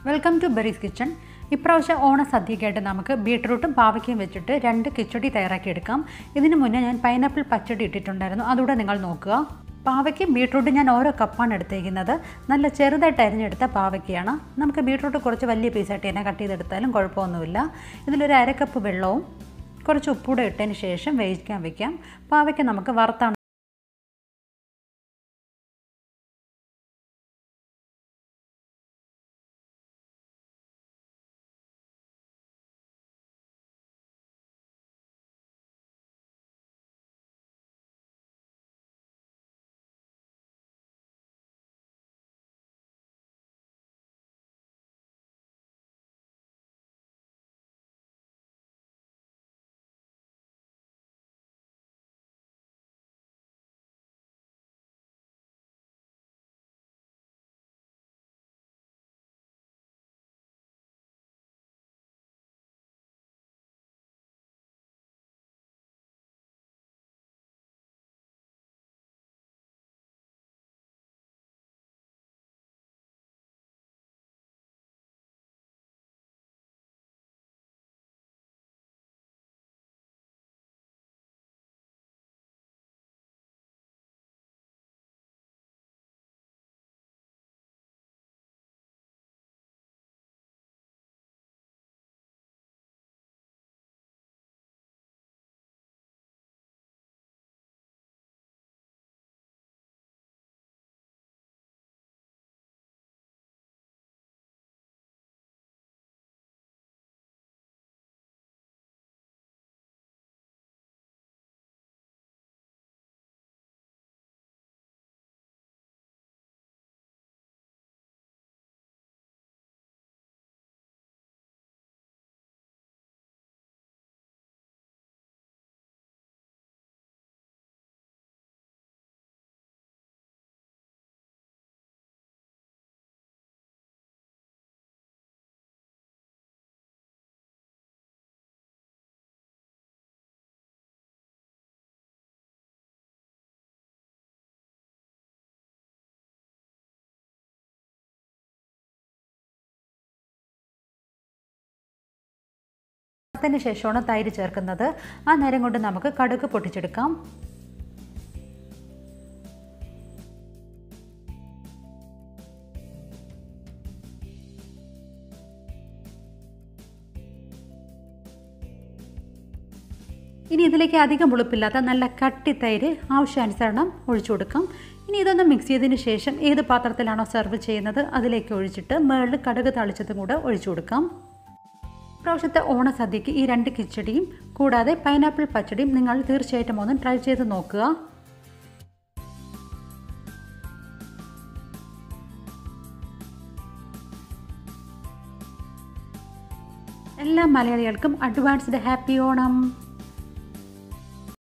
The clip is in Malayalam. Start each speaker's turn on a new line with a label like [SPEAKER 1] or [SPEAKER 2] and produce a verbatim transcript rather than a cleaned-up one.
[SPEAKER 1] Welcome to berries kitchen. ഇപ്രാവശ്യം ഓണ സദ്യക്കായിട്ട് നമുക്ക് ബീട്രൂട്ടും പാവയ്ക്കയും വെച്ചിട്ട് രണ്ട് കിച്ചടി തയ്യാറാക്കിയെടുക്കാം. ഇതിന് മുന്നേ ഞാൻ പൈനാപ്പിൾ പച്ചടി ഇട്ടിട്ടുണ്ടായിരുന്നു, അതുകൂടെ നിങ്ങൾ നോക്കുക. പാവയ്ക്കും ബീട്രൂട്ടും ഞാൻ ഓരോ കപ്പാണ് എടുത്തേക്കുന്നത്. നല്ല ചെറുതായിട്ട് അരിഞ്ഞെടുത്ത പാവയ്ക്കയാണ്. നമുക്ക് ബീട്രൂട്ട് കുറച്ച് വലിയ പീസായിട്ട് തന്നെ കട്ട് ചെയ്തെടുത്താലും കുഴപ്പമൊന്നുമില്ല. ഇതിലൊരു അരക്കപ്പ് വെള്ളവും കുറച്ച് ഉപ്പൂടെ ഇട്ടതിന് ശേഷം വേവിക്കാൻ വയ്ക്കാം. പാവയ്ക്ക നമുക്ക് വറുത്താണ് ത്തിന് ശേഷമാണ് തൈര് ചേർക്കുന്നത്. ആ നേരം കൊണ്ട് നമുക്ക് കടുക് പൊട്ടിച്ചെടുക്കാം. ഇനി ഇതിലേക്ക് അധികം പുളിപ്പില്ലാത്ത നല്ല കട്ടി തൈര് ആവശ്യാനുസരണം ഒഴിച്ചു കൊടുക്കാം. ഇനി ഇതൊന്ന് മിക്സ് ചെയ്തതിന് ശേഷം ഏത് പാത്രത്തിലാണോ സെർവ് ചെയ്യുന്നത് അതിലേക്ക് ഒഴിച്ചിട്ട് മുകളിൽ കടുക് തളിച്ചതും കൂടെ ഒഴിച്ചു കൊടുക്കാം. പ്രാവശ്യത്തെ ഓണസദ്യക്ക് ഈ രണ്ട് കിച്ചടിയും കൂടാതെ പൈനാപ്പിൾ പച്ചടിയും നിങ്ങൾ തീർച്ചയായിട്ടും ഒന്ന് ട്രൈ ചെയ്ത് നോക്കുക. എല്ലാ മലയാളികൾക്കും അഡ്വാൻസ്ഡ് ഹാപ്പി ഓണം.